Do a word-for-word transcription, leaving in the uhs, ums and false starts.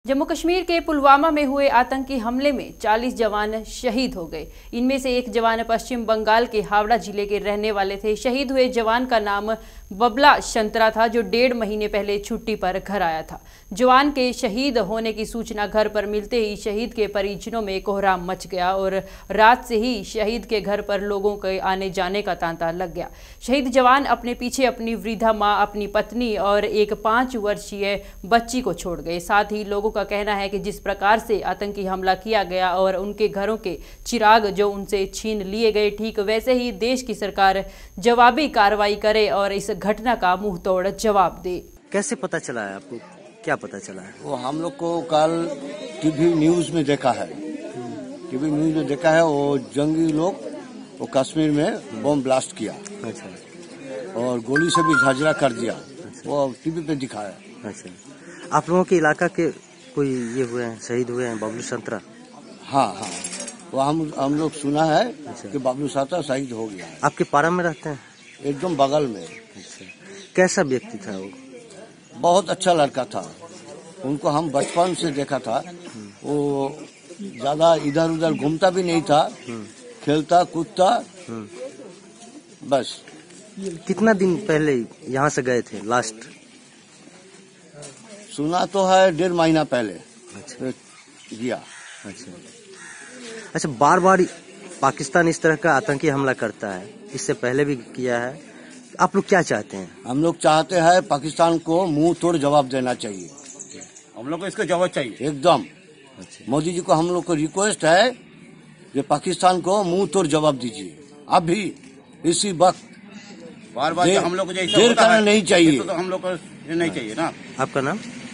जम्मू कश्मीर के पुलवामा में हुए आतंकी हमले में चालीस जवान शहीद हो गए। इनमें से एक जवान पश्चिम बंगाल के हावड़ा जिले के रहने वाले थे। शहीद हुए जवान का नाम बबला शंतरा था, जो डेढ़ महीने पहले छुट्टी पर घर आया था। जवान के शहीद होने की सूचना घर पर मिलते ही शहीद के परिजनों में कोहराम मच गया और रात से ही शहीद के घर पर लोगों के आने जाने का तांता लग गया। शहीद जवान अपने पीछे अपनी वृद्धा मां, अपनी पत्नी और एक पाँच वर्षीय बच्ची को छोड़ गए। साथ ही लोगों का कहना है कि जिस प्रकार से आतंकी हमला किया गया और उनके घरों के चिराग जो उनसे छीन लिए गए, ठीक वैसे ही देश की सरकार जवाबी कार्रवाई करे और इस घटना का मुंह तोड़ जवाब दे। कैसे पता चला है आपको? क्या पता चला है? वो हम लोग को कल टीवी न्यूज में देखा है टीवी न्यूज में देखा है वो जंगी लोग वो कश्मीर में बम ब्लास्ट किया। अच्छा। और गोली से भी झांझरा कर दिया। अच्छा। वो टीवी पे दिखाया। अच्छा। आप लोगों के इलाका के कोई ये हुए हैं, शहीद हुए हैं बबलू संतरा? हाँ हाँ, वो हम हम लोग सुना है। अच्छा। कि बबलू संतरा शहीद हो गया। आपके पारा में रहते हैं? एकदम बगल में। अच्छा। कैसा व्यक्ति था वो? बहुत अच्छा लड़का था। उनको हम बचपन से देखा था। वो ज्यादा इधर उधर घूमता भी नहीं था, खेलता कूदता बस। कितना दिन पहले यहाँ से गए थे लास्ट? सुना तो है डेढ़ महीना पहले। अच्छा। गया। अच्छा अच्छा बार बार पाकिस्तान इस तरह का आतंकी हमला करता है, इससे पहले भी किया है। आप लोग क्या चाहते हैं? हम लोग चाहते हैं पाकिस्तान को मुंह तोड़ जवाब देना चाहिए। हम लोग को इसका जवाब चाहिए एकदम। अच्छा। मोदी जी को हम लोग को रिक्वेस्ट है कि पाकिस्तान को मुंह तोड़ जवाब दीजिए अभी इसी वक्त। बार बार हम लोग को जैसा देर होता करना है, नहीं चाहिए। तो, तो हम लोग को नहीं चाहिए ना। आपका नाम?